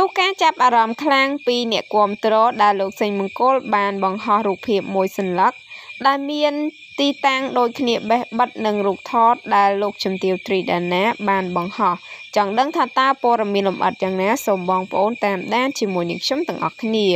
នោះការចាប់អារម្មណ៍ខ្លាំងពីអ្នកគាំទ្រដែលលោកសេងមង្គលបានបង្ហោះរូបភាពមួយសន្លឹកដែលមានទីតាំងដូចគ្នាបេះបិទនឹងរូបថតដែលលោកជំទាវ 3D បានបង្ហោះចង់ដឹងថាតើព័ត៌មានលម្អិតយ៉ាងណាសូមបងប្អូនតាមដានជាមួយនឹងខ្ញុំទាំងអស់គ្នា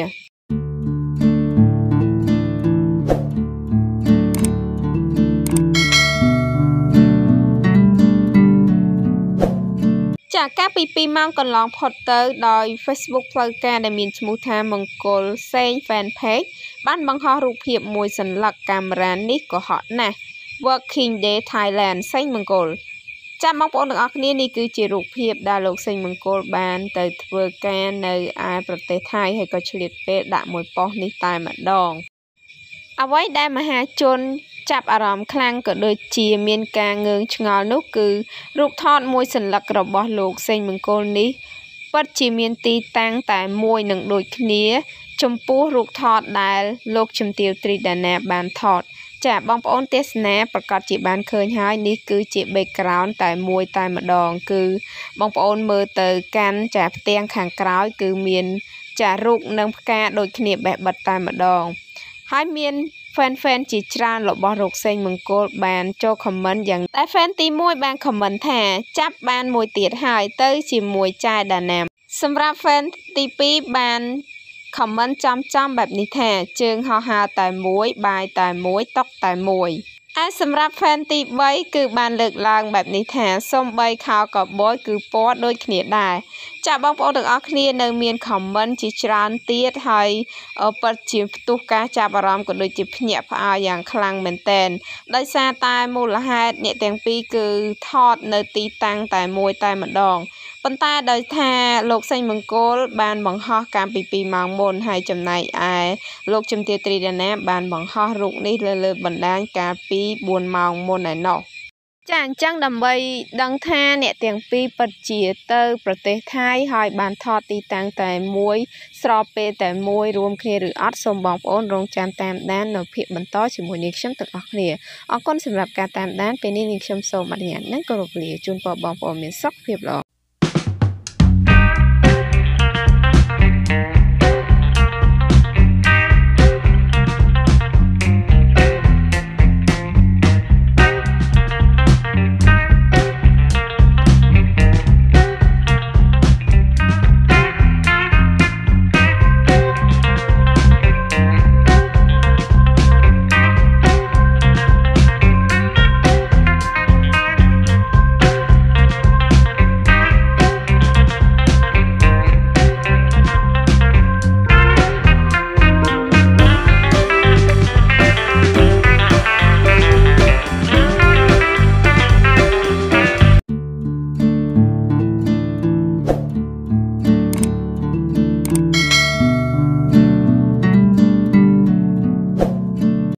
កាលពី2ម៉ោងកន្លងផុតទៅដោយ Facebook ផ្លូវការដែលមានឈ្មោះថាមង្គលសេង Fanpage បានបង្ហោះរូបភាពមួយសន្លឹកកាមេរ៉ានេះក៏ហក់ណាស់ Working Day Thailand សេងមង្គលចាំបងប្អូនទាំងអស់គ្នានេះគឺជារូបភាពដែលលោកសេងមង្គលបានទៅធ្វើការនៅឯប្រទេសថៃហើយក៏ឆ្លៀតពេលដាក់មួយប៉ុស្តិ៍នេះតែម្ដងអ្វីដែលមហាជនចាប់អារម្មណ៍ខ្លាំងក៏ដូចជាមានការងឿងឆ្ងល់នោះគឺរូបថតមួយសន្លឹករបស់លោកសេងមង្គលនេះពិតជាមានទីតាំងតែមួយនឹងដូចគ្នាចំពោះរូបថតដែលលោកជំទាវ 3D បានថតចាបងប្អូនទេសនាប្រកាសជាបានឃើញហើយនេះគឺជា background តែមួយតែម្ដងគឺបងប្អូនមើលទៅកាន់ចាផ្ទាំងខាងក្រោយគឺមានចារូបនិងផ្កាដូចគ្នាបេះបិទតែម្ដងហើយមានfan ជាច្រើនរបស់លោកសេងមង្គលបានចូល comment យ៉ាងតែ fan ទី1បាន comment ថាចាប់បានមួយទៀតហើយទៅជាមួយចាយដាណាមសម្រាប់ fan ទី2បាន comment ចំបែបនេះថាជើងហោះហើរតែមួយបាយតែមួយតុកតែមួយឯសម្រាប់ fan ទី3គឺបានលើកឡើងបែបនេះថាសូម្បីខោកបយគឺពណ៌ដូចគ្នាដែរចាបងប្អូនទាំងអស់គ្នានៅមាន comment ជាច្រើនទៀតហើយពិតជាផ្ទុះការចាប់អារម្មណ៍ក៏ដូចជាភ្ញាក់ផ្អើលយ៉ាងខ្លាំងមែនទែនដោយសារតែមូលហេតុអ្នកទាំងពីរគឺថតនៅទីតាំងតែមួយតែម្ដងប៉ុន្តែដោយថាលោកសេងមង្គលបានបង្ហោះកាលពី2ម៉ោងមុនហើយចំណែកឯលោកជំទាវ 3D បានបង្ហោះរូបនេះលើបណ្ដាញកាលពី4ម៉ោងមុនឯណោះចាអញ្ចឹងដើម្បីដឹងថាអ្នកទាំងពីរពិតជាទៅប្រទេសថៃហើយបានថតទីតាំងតែមួយស្របពេលតែមួយរួមគ្នាឬអត់សូមបងប្អូនរងចាំតាមដាននៅភាគបន្តជាមួយនាងខ្ញុំទាំងអស់គ្នាអរគុណសម្រាប់ការតាមដានពេលនេះនាងខ្ញុំសូមអនុញ្ញាតនិងគោរពលាជូនពរបងប្អូនមានសុខភាពល្អ